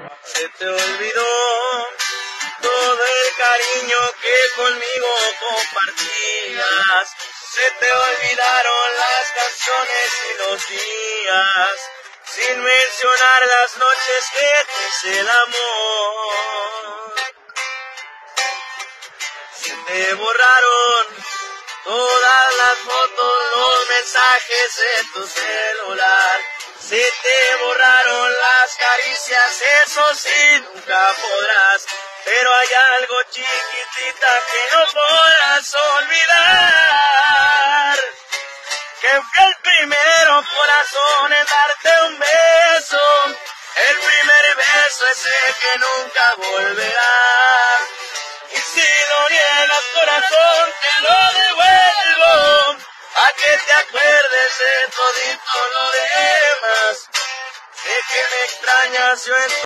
Se te olvidó todo el cariño que conmigo compartías. Se te olvidaron las canciones y los días, sin mencionar las noches que te hice el amor. Se te borraron todas las fotos, los mensajes de tu celular. Se te borraron las caricias, eso sí nunca podrás. Pero hay algo chiquitita que no podrás olvidar. Que fue el primero corazón en darte un beso. El primer beso ese que nunca volverá. Y si lo niegas, corazón, te lo devuelvo, a que te acuerdes de todito lo demás. Sé que me extrañas, yo en